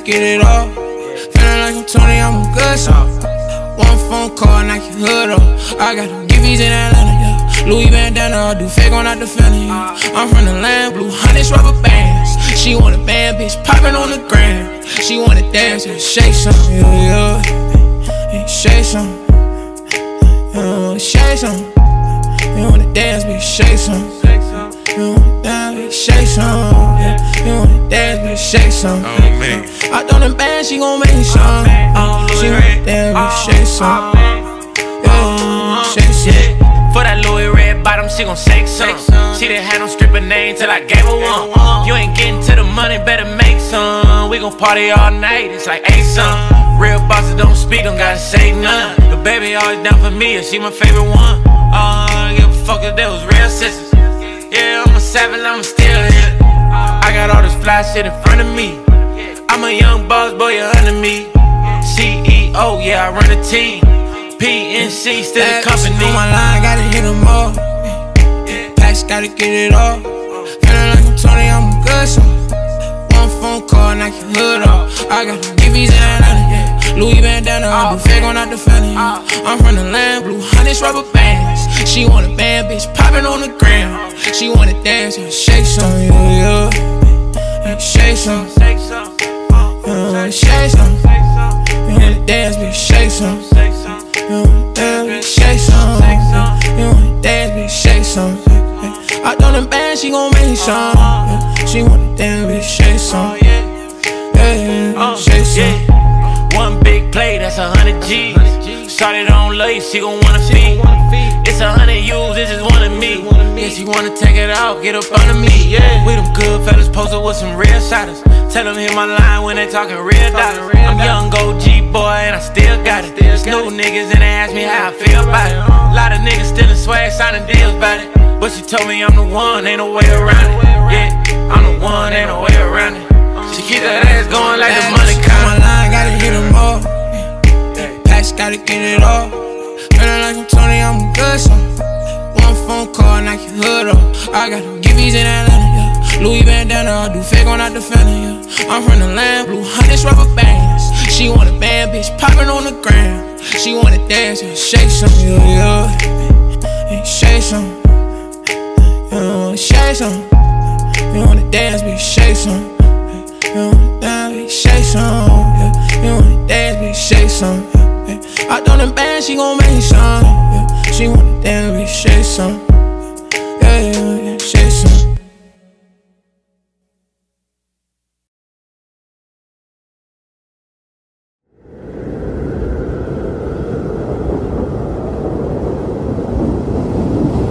get it off. Feeling like I'm Tony, I'm a good song. One phone call, knock your hood off. I got them giffies in Atlanta, yeah. Louis bandana, I do fake on out the family, yeah. I'm from the land, blue hundreds, rubber bands. She want a band, bitch, poppin' on the gram. She wanna dance and shake some, yeah, yeah. Shake some, shake some. You wanna dance, bitch, shake some. You wanna dance, bitch, shake some. Yeah. You wanna dance, bitch, shake some. I throw them bands, she gon' make me some. She wanna dance, bitch, shake some. Yeah, shake some. For that Louis red bottom, she gon' shake some. She done had no stripper name till I gave her one. You ain't getting to the money, better make some. We gon' party all night, it's like 8 some. Real bosses don't speak, don't gotta say none. The baby always down for me, and she my favorite one. I don't give a fuck if there was real sisters. Yeah, I'm a savage, I'm still here. I got all this fly shit in front of me. I'm a young boss, boy, you're under me. CEO, yeah, I run the team. PNC, still the company. On my line, gotta hit them all. Packs, gotta get it off. Feeling like I'm Tony, I'm a good song. One phone call, knock your hood off. I got them giffies in Atlanta, yeah. Louis bandana, I do fake on out the family, yeah. I'm from the land, blue hundreds, rubber bands. She want a band, bitch, poppin' on the gram. She wanna dance and shake some, yeah, yeah. Shake some, shake some. Shake some. You wanna dance, bitch, shake some. You wanna dance, bitch, shake some. You wanna dance, bitch, shake some. I throw them bands, she gon' make me some. She wanna dance, bitch, shake some. Yeah, shake some. One big play, that's 100 G's. Started on late, she gon' wanna feed. It's 100 U's, this is one of me. Yeah, she wanna take it out, get up under me. Yeah, we them good fellas posted with some real shotters. Tell them hit my line when they talking real dollars. I'm young OG boy and I still got it. There's new niggas and they ask me how I feel about it. A lot of niggas stealing swag, signing deals about it. But she told me I'm the one, ain't no way around it. Yeah, I'm the one, ain't no way around it. She keep that ass going like the money count. On my line, gotta hit them all. Packs, gotta get it off. Feeling like I'm Tony, I'm a good song. One phone call, knock your hood off. I got them giffies in Atlanta, yeah. Louis bandana, I do fake on out the family, yeah. I'm from the land, blue hundreds, rubber bands. She want a band, bitch, poppin' on the gram. She wanna dance and shake some, yeah, yeah. Shake some, shake some. You wanna dance, bitch, shake some. You wanna dance, bitch, shake some. Yeah. You wanna dance, bitch, shake some. Yeah. I throw them bands, she gon' make me some. Yeah. She wanna dance, bitch, shake some.